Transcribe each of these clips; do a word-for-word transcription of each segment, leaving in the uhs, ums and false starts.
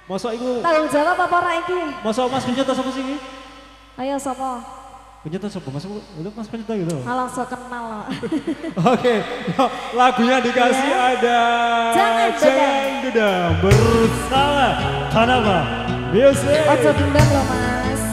Mosok iku tanggung jawab apa ora iki? mosok Mas Penyeto sapa sih iki? Ayo sapa? Penyeto sapa? Mas itu Mas Penyeto gitu. Malah so kenal. Oke, yuk, lagunya dikasih Ya. ada Jangan Jangan Dendam Bersalah Tanapa Music. Ojo dendam loh Mas.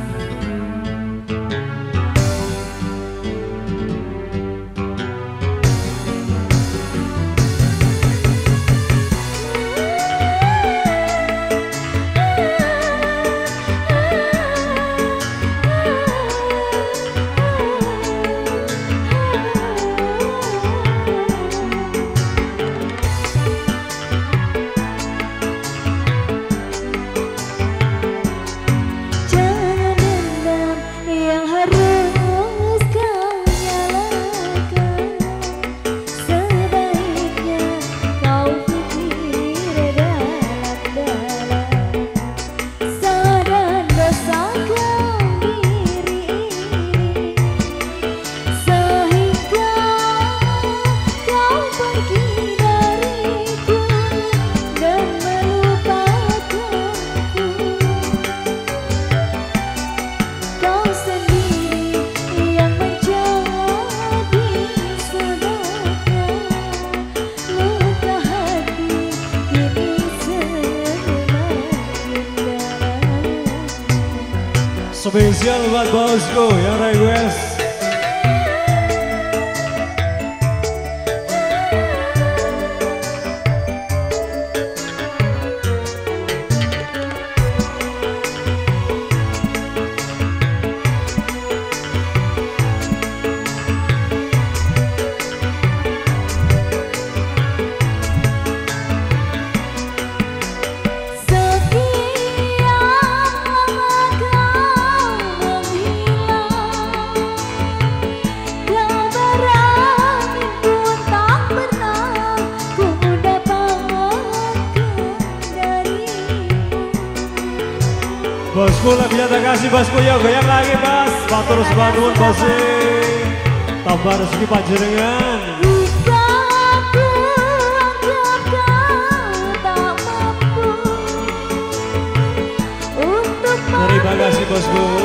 Spesial buat bosku yang request. Bosku lebih terima kasih bosku, ya goyang lagi mas. Matur sebangun bosku. Tambah rezeki panjenengan. Terima kasih bosku.